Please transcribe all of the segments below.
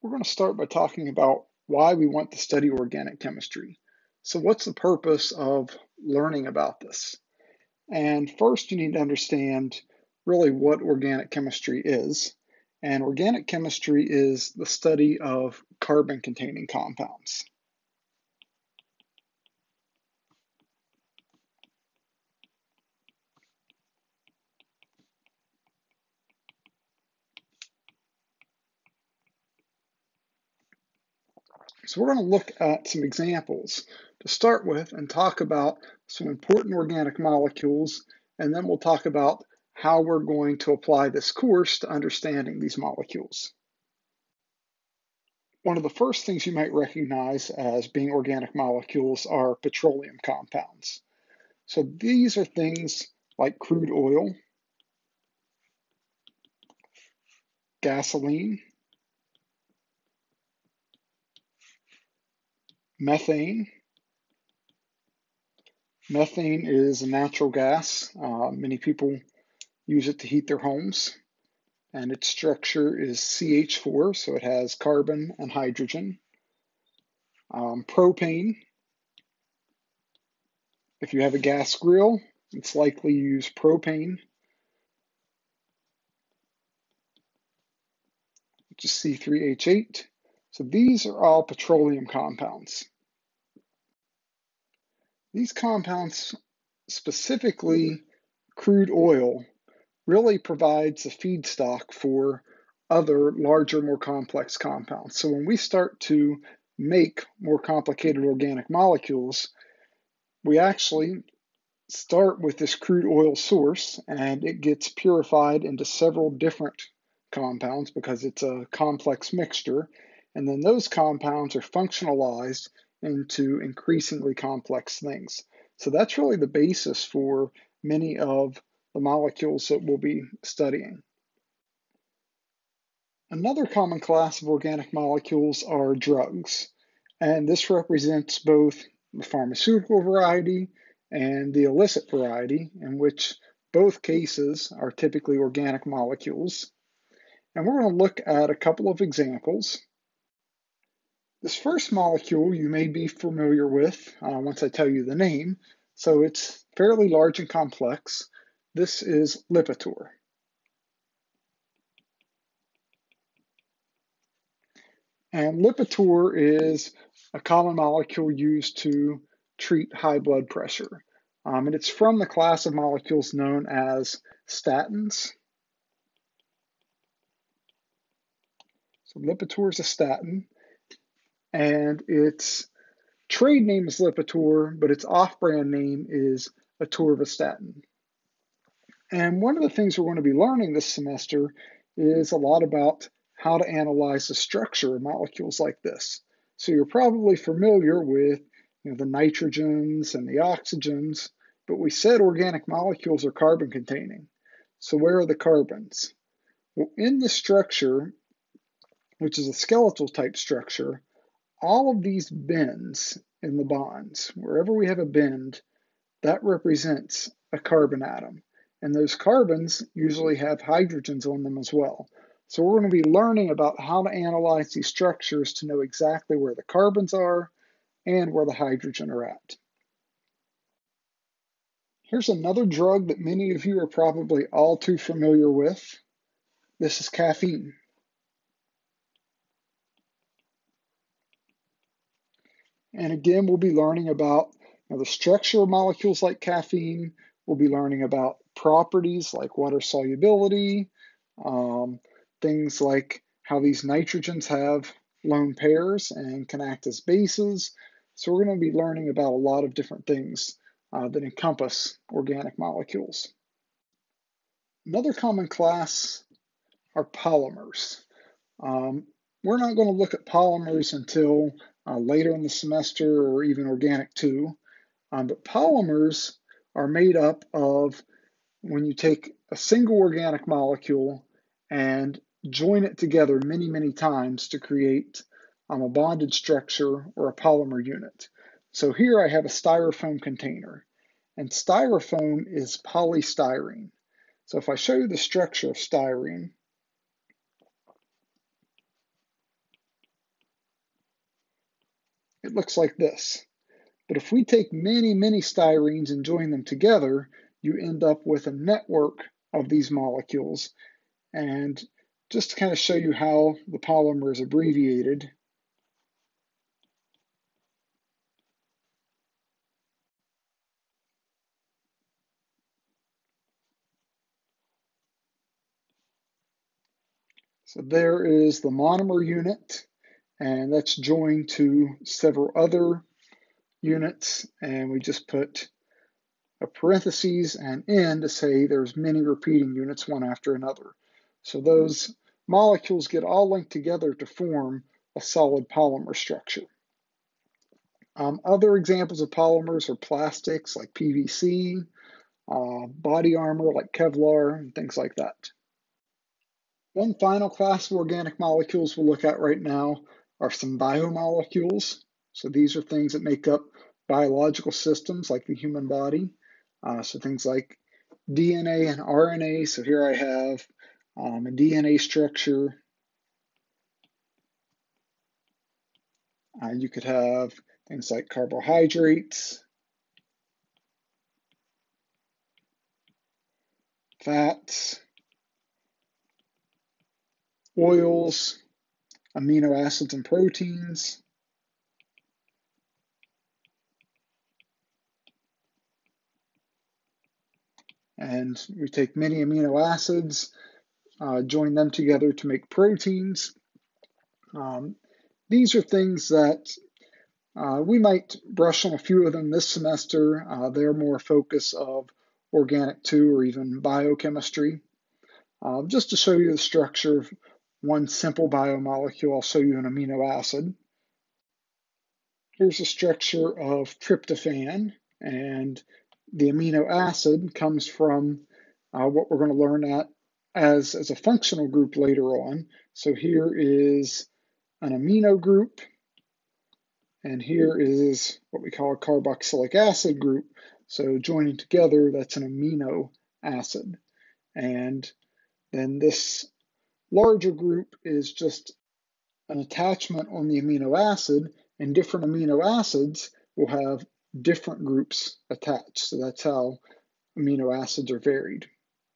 We're going to start by talking about why we want to study organic chemistry. So what's the purpose of learning about this? And first you need to understand really what organic chemistry is. And organic chemistry is the study of carbon-containing compounds. So we're going to look at some examples to start with and talk about some important organic molecules, and then we'll talk about how we're going to apply this course to understanding these molecules. One of the first things you might recognize as being organic molecules are petroleum compounds. So these are things like crude oil, gasoline, methane. Methane is a natural gas. Many people use it to heat their homes, and its structure is CH4, so it has carbon and hydrogen. Propane, if you have a gas grill, it's likely you use propane, which is C3H8. So these are all petroleum compounds. These compounds, specifically crude oil, really provides a feedstock for other larger, more complex compounds. So when we start to make more complicated organic molecules, we actually start with this crude oil source, and it gets purified into several different compounds because it's a complex mixture. And then those compounds are functionalized into increasingly complex things. So that's really the basis for many of the molecules that we'll be studying. Another common class of organic molecules are drugs, and this represents both the pharmaceutical variety and the illicit variety, in which both cases are typically organic molecules. And we're going to look at a couple of examples. This first molecule you may be familiar with once I tell you the name. So it's fairly large and complex. This is Lipitor. And Lipitor is a common molecule used to treat high blood pressure. And it's from the class of molecules known as statins. So Lipitor is a statin, and its trade name is Lipitor, but its off-brand name is atorvastatin. And one of the things we're going to be learning this semester is a lot about how to analyze the structure of molecules like this. So you're probably familiar with the nitrogens and the oxygens, but we said organic molecules are carbon containing. So where are the carbons? Well, in the structure, which is a skeletal type structure, all of these bends in the bonds, wherever we have a bend, that represents a carbon atom. And those carbons usually have hydrogens on them as well. So we're going to be learning about how to analyze these structures to know exactly where the carbons are and where the hydrogen are at. Here's another drug that many of you are probably all too familiar with. This is caffeine. And again, we'll be learning about the structure of molecules like caffeine. We'll be learning about properties like water solubility, things like how these nitrogens have lone pairs and can act as bases. So we're going to be learning about a lot of different things that encompass organic molecules. Another common class are polymers. We're not going to look at polymers until later in the semester or even organic 2. But polymers are made up of when you take a single organic molecule and join it together many, many times to create a bonded structure or a polymer unit. So here I have a styrofoam container, and styrofoam is polystyrene. So if I show you the structure of styrene, it looks like this. But if we take many, many styrenes and join them together, you end up with a network of these molecules. And just to kind of show you how the polymer is abbreviated, so there is the monomer unit, and that's joined to several other units, and we just put a parentheses and N to say there's many repeating units one after another. So those molecules get all linked together to form a solid polymer structure. Other examples of polymers are plastics like PVC, body armor like Kevlar, and things like that. One final class of organic molecules we'll look at right now are some biomolecules. So these are things that make up biological systems like the human body. So things like DNA and RNA. So here I have a DNA structure. You could have things like carbohydrates, fats, oils, amino acids and proteins. And we take many amino acids, join them together to make proteins. These are things that we might brush on a few of them this semester. They're more focus of organic 2 or even biochemistry. Just to show you the structure of one simple biomolecule, I'll show you an amino acid. Here's the structure of tryptophan, and the amino acid comes from what we're going to learn as a functional group later on. So here is an amino group, and here is what we call a carboxylic acid group. So joining together, that's an amino acid. And then this larger group is just an attachment on the amino acid, and different amino acids will have different groups attached. So that's how amino acids are varied.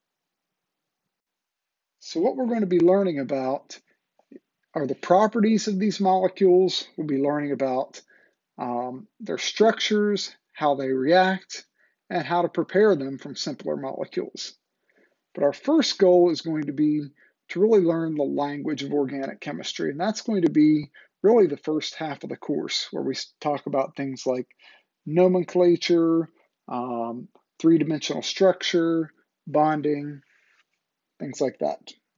So what we're going to be learning about are the properties of these molecules. We'll be learning about their structures, how they react, and how to prepare them from simpler molecules. But our first goal is going to be to really learn the language of organic chemistry, and that's going to be really the first half of the course, where we talk about things like nomenclature, three-dimensional structure, bonding, things like that.